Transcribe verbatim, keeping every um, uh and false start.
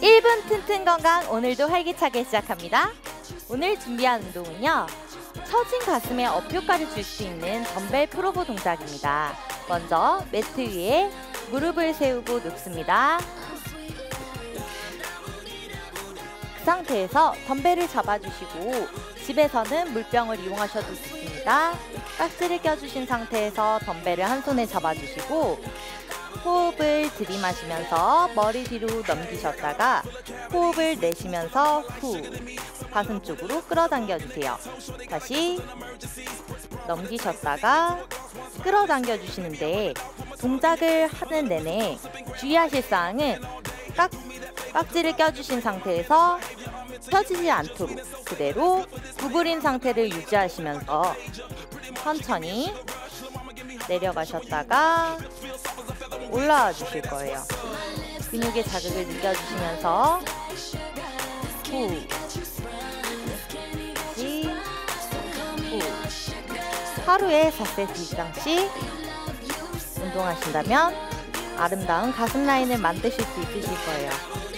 일 분 튼튼 건강 오늘도 활기차게 시작합니다. 오늘 준비한 운동은요. 처진 가슴에 업 효과를 줄 수 있는 덤벨 프로브 동작입니다. 먼저 매트 위에 무릎을 세우고 눕습니다. 그 상태에서 덤벨을 잡아주시고 집에서는 물병을 이용하셔도 좋습니다. 깍지를 껴주신 상태에서 덤벨을 한 손에 잡아주시고 호흡을 들이마시면서 머리 뒤로 넘기셨다가 호흡을 내쉬면서 후 가슴 쪽으로 끌어당겨주세요. 다시 넘기셨다가 끌어당겨주시는데 동작을 하는 내내 주의하실 사항은 깍, 깍지를 껴주신 상태에서 펴지지 않도록 그대로 구부린 상태를 유지하시면서 천천히 내려가셨다가 올라와 주실 거예요. 근육의 자극을 느껴주시면서 후, 다시 후. 하루에 사 세트 이상씩 운동하신다면 아름다운 가슴 라인을 만드실 수 있으실 거예요.